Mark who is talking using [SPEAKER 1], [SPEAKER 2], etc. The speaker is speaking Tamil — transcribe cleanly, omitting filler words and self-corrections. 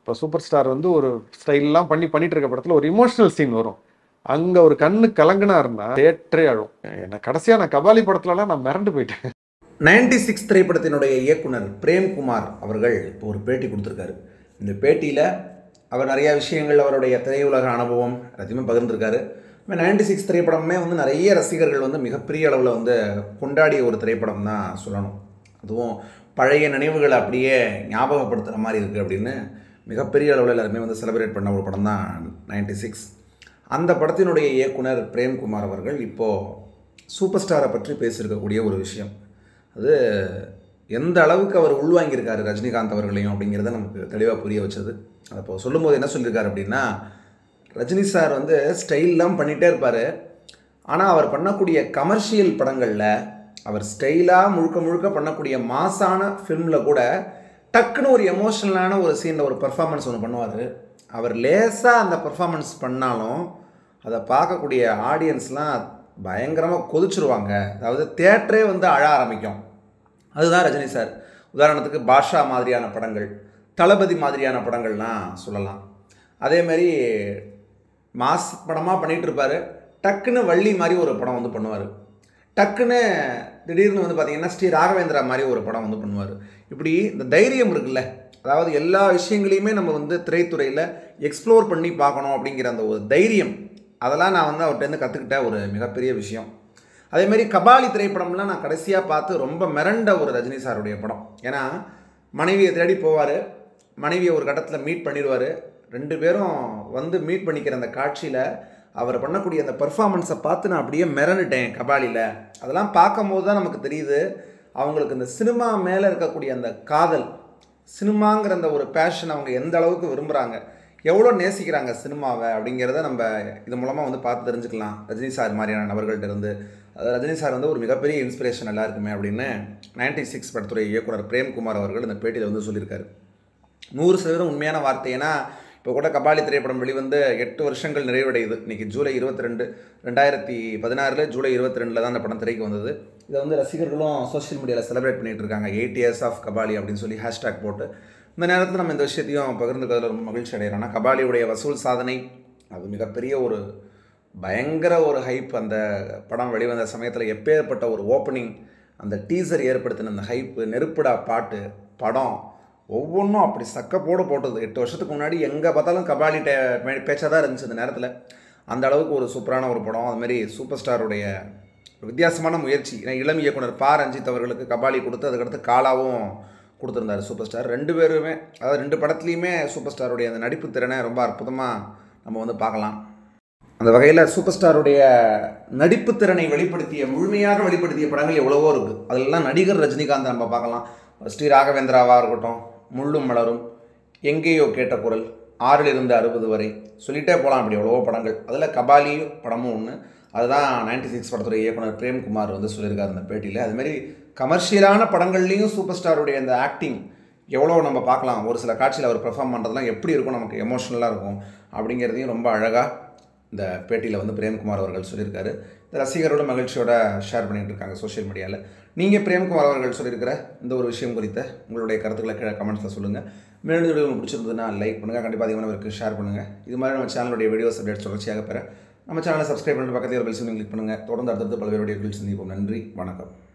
[SPEAKER 1] இப்போ சூப்பர் ஸ்டார் வந்து ஒரு ஸ்டைல்லாம் பண்ணிட்டு இருக்க படத்தில் ஒரு இமோஷனல் சீன் வரும். அங்கே ஒரு கண்ணு கலங்கினாருன்னா தேட்டரே அழும். என்ன கடைசியாக நான் கபாலி படத்துலலாம் நான் மிரண்டு போயிட்டேன்.
[SPEAKER 2] 96 திரைப்படத்தினுடைய இயக்குனர் பிரேம்குமார் அவர்கள் இப்போ ஒரு பேட்டி கொடுத்துருக்காரு. இந்த பேட்டியில் அவர் நிறையா விஷயங்கள் அவருடைய திரையுலக அனுபவம் எல்லாத்தையுமே பகிர்ந்துருக்காரு. 96 திரைப்படமே வந்து நிறைய ரசிகர்கள் வந்து மிகப்பெரிய அளவில் வந்து கொண்டாடிய ஒரு திரைப்படம் தான் சொல்லணும். அதுவும் பழைய நினைவுகளை அப்படியே ஞாபகப்படுத்துகிற மாதிரி இருக்குது அப்படின்னு மிகப்பெரிய அளவில் எல்லாருமே வந்து செலிப்ரேட் பண்ண ஒரு படம் தான் 96. அந்த படத்தினுடைய இயக்குனர் பிரேம்குமார் அவர்கள் இப்போது சூப்பர் ஸ்டாரை பற்றி பேசியிருக்கக்கூடிய ஒரு விஷயம், அது எந்த அளவுக்கு அவர் உள்வாங்கியிருக்காரு ரஜினிகாந்த் அவர்களையும் அப்படிங்கிறத நமக்கு தெளிவாக புரிய வச்சது. அதை இப்போ சொல்லும்போது என்ன சொல்லியிருக்காரு அப்படின்னா, ரஜினி சார் வந்து ஸ்டைல்லாம் பண்ணிகிட்டே இருப்பார், ஆனால் அவர் பண்ணக்கூடிய கமர்ஷியல் படங்களில் அவர் ஸ்டைலாக முழுக்க முழுக்க பண்ணக்கூடிய மாசான ஃபில்மில் கூட டக்குன்னு ஒரு எமோஷனலான ஒரு சீனில் ஒரு பர்ஃபார்மன்ஸ் ஒன்று பண்ணுவார். அவர் லேசாக அந்த பர்ஃபார்மன்ஸ் பண்ணாலும் அதை பார்க்கக்கூடிய ஆடியன்ஸ்லாம் பயங்கரமாக கொதிச்சிருவாங்க. அதாவது தியேட்டரே வந்து அழ ஆரம்பிக்கும். அதுதான் ரஜினி சார். உதாரணத்துக்கு பாஷா மாதிரியான படங்கள், தளபதி மாதிரியான படங்கள்லாம் சொல்லலாம். அதேமாரி மாஸ் படமாக பண்ணிகிட்டு இருப்பார், டக்குன்னு வள்ளி மாதிரி ஒரு படம் வந்து பண்ணுவார், டக்குன்னு திடீர்னு வந்து பார்த்திங்கன்னா ஸ்ரீ ராகவேந்திரா மாதிரி ஒரு படம் வந்து பண்ணுவார். இப்படி இந்த தைரியம் இருக்குல்ல, அதாவது எல்லா விஷயங்களையுமே நம்ம வந்து திரைத்துறையில் எக்ஸ்ப்ளோர் பண்ணி பார்க்கணும் அப்படிங்கிற அந்த ஒரு தைரியம், அதெல்லாம் நான் வந்து அவர்கிட்டருந்து கற்றுக்கிட்ட ஒரு மிகப்பெரிய விஷயம். அதேமாரி கபாலி திரைப்படம்லாம் நான் கடைசியாக பார்த்து ரொம்ப மிரண்ட ஒரு ரஜினி சாருடைய படம். ஏன்னா மனைவியை தேடி போவார், மனைவியை ஒரு கட்டத்தில் மீட் பண்ணிடுவார், ரெண்டு பேரும் வந்து மீட் பண்ணிக்கிற அந்த காட்சியில் அவர் பண்ணக்கூடிய அந்த பர்ஃபார்மன்ஸை பார்த்து நான் அப்படியே மிரண்டுட்டேன் கபாலியில். அதெல்லாம் பார்க்கும்போது தான் நமக்கு தெரியுது அவங்களுக்கு இந்த சினிமா மேலே இருக்கக்கூடிய அந்த காதல், சினிமாங்கிற அந்த ஒரு பேஷன் அவங்க எந்த அளவுக்கு விரும்புகிறாங்க, எவ்வளோ நேசிக்கிறாங்க சினிமாவை அப்படிங்கிறத நம்ம இது மூலமாக வந்து பார்த்து தெரிஞ்சுக்கலாம் ரஜினி சார் மாதிரியான நபர்கள்ட்ட இருந்து. அது ரஜினி சார் வந்து ஒரு மிகப்பெரிய இன்ஸ்பிரேஷன் எல்லாருக்குமே அப்படின்னு 96 படத்துறை இயக்குனர் பிரேம்குமார் அவர்கள் இந்த பேட்டியில் வந்து சொல்லியிருக்காரு. 100% உண்மையான வார்த்தை. ஏன்னா இப்போ கூட கபாலி திரைப்படம் வெளிவந்து 8 வருஷங்கள் நிறைவடையுது. இன்றைக்கி ஜூலை 22, 2016 ஜூலை 22 தான் அந்த படம் திரைக்கு வந்தது. இதை வந்து ரசிகர்களும் சோஷியல் மீடியாவில் செலிப்ரேட் பண்ணிகிட்டு இருக்காங்க, 8 years ஆஃப் கபாலி அப்படின்னு சொல்லி ஹேஷ்டேக் போட்டு. இந்த நேரத்தில் நம்ம இந்த விஷயத்தையும் பகிர்ந்துக்கிறதுல ரொம்ப மகிழ்ச்சி அடைகிறோம். கபாலியுடைய வசூல் சாதனை அது மிகப்பெரிய ஒரு பயங்கர ஒரு ஹைப். அந்த படம் வெளிவந்த சமயத்தில் எப்பேற்பட்ட ஒரு ஓப்பனிங், அந்த டீசர் ஏற்படுத்தின அந்த ஹைப்பு, நெருப்புடா பாட்டு, படம் ஒவ்வொன்றும் அப்படி சக்கப்போடு போட்டது. 8 வருஷத்துக்கு முன்னாடி எங்கே பார்த்தாலும் கபாலி பேச்சாக தான் இருந்துச்சு அந்த நேரத்தில். அந்த அளவுக்கு ஒரு சூப்பரான ஒரு படம். அதுமாரி சூப்பர் ஸ்டாருடைய வித்தியாசமான முயற்சி. ஏன்னா இளம் இயக்குனர் பா ரஞ்சித் அவர்களுக்கு கபாலி கொடுத்து அதுக்கடுத்து காலாவும் கொடுத்துருந்தார் சூப்பர் ஸ்டார். ரெண்டு பேருமே, அதாவது 2 படத்துலையுமே சூப்பர் ஸ்டாருடைய அந்த நடிப்பு திறனை ரொம்ப அற்புதமாக நம்ம வந்து பார்க்கலாம். அந்த வகையில் சூப்பர் ஸ்டாருடைய நடிப்பு திறனை முழுமையாக வெளிப்படுத்திய படங்கள் எவ்வளவோ இருக்குது. அதெல்லாம் நடிகர் ரஜினிகாந்த் நம்ம பார்க்கலாம். ஸ்ரீ ராகவேந்திராவாக இருக்கட்டும், முள்ளும் மலரும், எங்கேயோ கேட்ட குரல், 6லிருந்து 60 வரை சொல்லிகிட்டே போகலாம். அப்படி எவ்வளவோ படங்கள். அதில் கபாலி படமும் ஒன்று. அதுதான் 96 படத்துடைய இயக்குனர் பிரேம்குமார் வந்து சொல்லியிருக்காரு அந்த பேட்டியில். அதுமாரி கமர்ஷியலான படங்கள்லேயும் சூப்பர் ஸ்டாருடைய அந்த ஆக்டிங் எவ்வளோ நம்ம பார்க்கலாம். ஒரு சில காட்சியில் அவர் பெர்ஃபார்ம் பண்ணுறதுலாம் எப்படி இருக்கும், நமக்கு எமோஷ்னலாக இருக்கும் அப்படிங்கிறதையும் ரொம்ப அழகாக இந்த பேட்டியில் வந்து பிரேம்குமார் அவர்கள் சொல்லியிருக்காரு. இந்த ரசிகரோட மகிழ்ச்சியோட ஷேர் பண்ணிகிட்டு இருக்காங்க சோஷியல் மீடியாவில். நீங்கள் பிரேம்குமார் அவர்கள் சொல்லியிருக்கிற இந்த ஒரு விஷயம் குறித்த உங்களுடைய கருத்துக்களை கீழே கமெண்ட்ஸில் சொல்லுங்கள். மேலும் வீடியோ உங்களுக்கு பிடிச்சிருந்ததுன்னா லைக் பண்ணுங்கள், கண்டிப்பாக அதிகமானவருக்கு ஷேர் பண்ணுங்கள். இது மாதிரி நம்ம சேனலுடைய வீடியோஸ் அப்டேட்ஸ் தொடர்ச்சியாக பெற நம்ம சேனலை சப்ஸ்கிரைப் பண்ணிட்டு பக்கத்தில் ஒரு பெல் சிம்லையும் கிளிக் பண்ணுங்கள். தொடர்ந்து அடுத்தடுத்து பல்வேறு வீடியோக்கள் சந்திப்போம். நன்றி, வணக்கம்.